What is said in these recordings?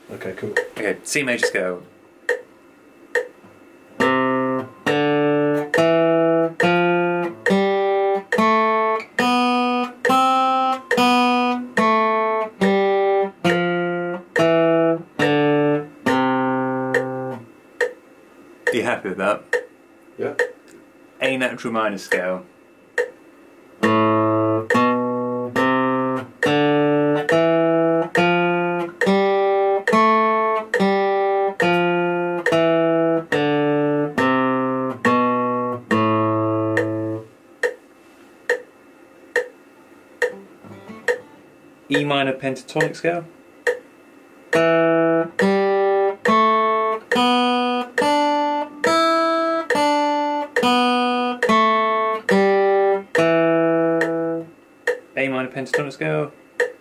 Okay, cool. Okay, C major scale. Are you happy with that? Yeah. A natural minor scale. E minor pentatonic scale. A minor pentatonic scale.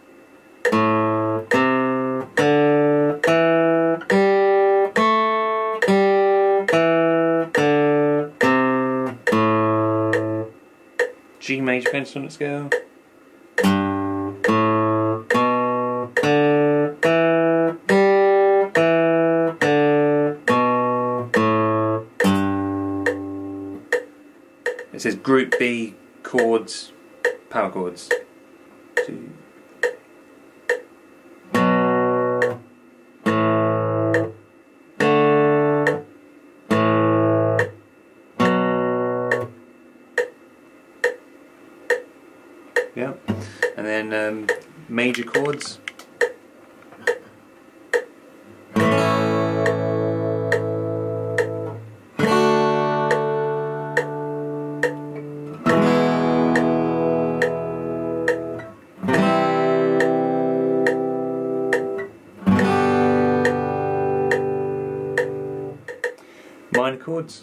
G major pentatonic scale. It says Group B chords, power chords. 2. Yeah, and then major chords. Minor chords.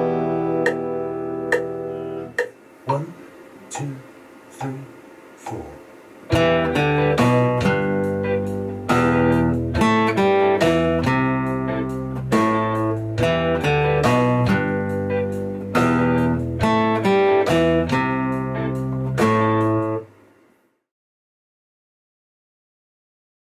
One, two, three, four.